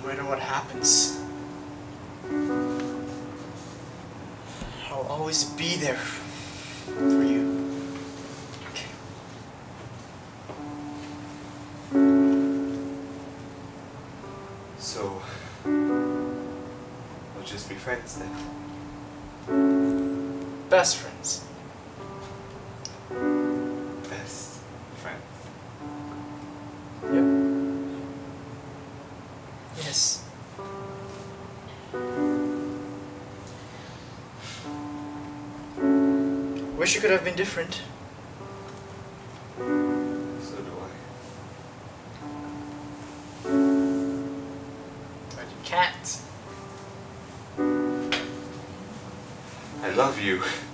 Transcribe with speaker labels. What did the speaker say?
Speaker 1: matter what happens, I'll always be there for you.
Speaker 2: So, we'll just be friends then?
Speaker 1: Best friends.
Speaker 2: Best friends.
Speaker 1: Yep. Yes. Wish you could have been different.
Speaker 2: So do I.
Speaker 1: But you can't.
Speaker 2: I love you.